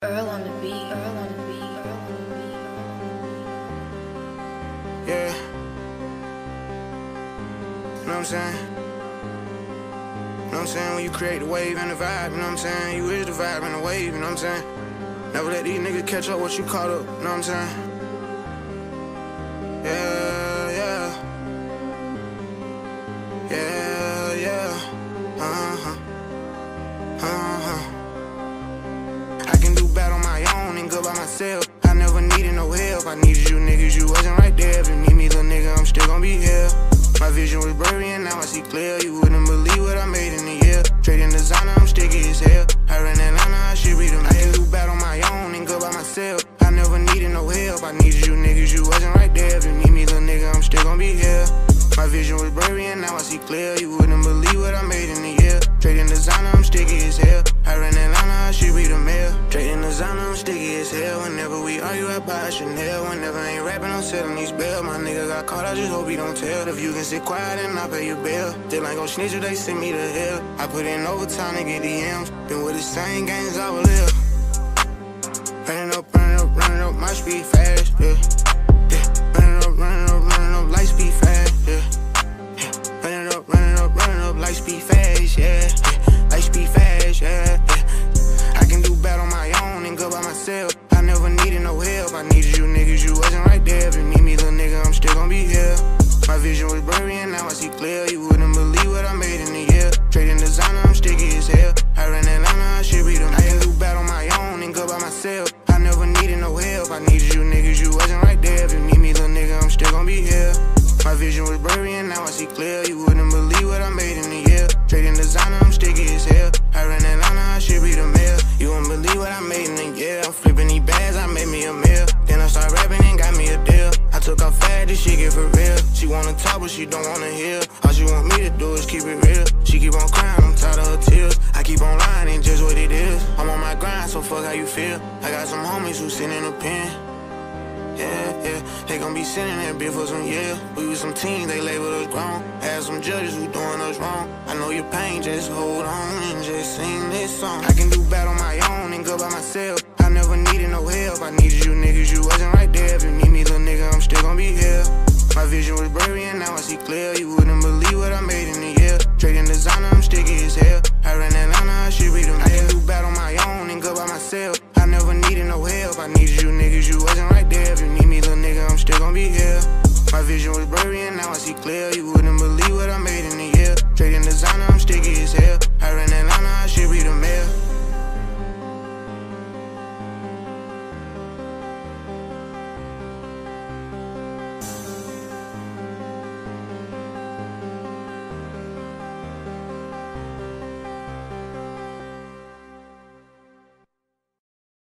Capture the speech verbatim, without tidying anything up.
Earl on the beat, Earl on the beat, Earl on the beat. Yeah. You know what I'm saying? You know what I'm saying? When you create the wave and the vibe, you know what I'm saying? You is the vibe and the wave, you know what I'm saying? Never let these niggas catch up what you caught up, you know what I'm saying? Yeah, yeah. Yeah, yeah. Uh-huh. Uh-huh. I can do bad on my own and good by myself. I never needed no help. I needed you niggas, you wasn't right there. If you need me, little nigga, I'm still gonna be here. My vision was blurry and now I see clear. You wouldn't believe what I made in a year. Trading designer, I'm sticky as hell. Her in Atlanta, I should read them. I can do bad on my own and good by myself. I never needed no help. I needed you niggas, you wasn't right there. If you need me, little nigga, I'm still gonna be here. My vision was blurry and now I see clear. You wouldn't believe what I made in a year. Trading designer, I'm sticky as hell. Her in Atlanta, I should read the mail. Trading designer, I'm sticky as hell. Whenever we argue, I buy a Chanel. Whenever I ain't rapping, I'm selling these bills. My nigga got caught, I just hope he don't tell. If you can sit quiet and I'll pay your bill. Still ain't gon' snitch if they send me to hell. I put in overtime to get D Ms. Been with the same gangs I will live. Running up, running up, running up, my speed fast, yeah. Yeah. Running up, running up, running up, light speed fast, yeah. Yeah. Running up, running up, running up, light speed fast, yeah. Yeah. Light speed fast, yeah. Yeah. I can do bad on my own and good by myself. I never needed no help. I needed you niggas, you wasn't right there. If you need me, little nigga, I'm still gonna be here. My vision was blurry and now I see clear. You wouldn't believe what I made in a year. Trading designer, I'm sticky as hell. Her in Atlanta, I should read them. I can do bad on my own and good by myself. I never needed no help. I needed you niggas, you wasn't right there. If you need me, little nigga, I'm still gonna be here. My vision was blurry and now I see clear. You wouldn't believe what I made in a year. Trading designer, I'm sticky as hell. Her in Atlanta, I should read the mail. You wouldn't believe what I made in a year. I'm flipping these bags, I made me a meal. Then I start rapping and got me a deal. I took off fast, this shit get for real. She wanna talk, but she don't wanna hear. All she want me to do is keep it real. She keep on crying, I'm tired of her tears. I keep on lying, ain't just what it is. I'm on my grind, so fuck how you feel. I got some homies who sit in the pen. Yeah, yeah, they gon' be sitting there bitch for some years. We was some teens, they labeled us grown. Had some judges who doing us wrong. I know your pain, just hold on and just sing this song. I can do bad on my own and good by myself. I never needed no help. I needed you niggas, you wasn't right there. If you need me, little nigga, I'm still gonna be here. My vision was blurry and now I see clear. You wouldn't believe what I made in a year. Trading designer, I'm sticky as hell.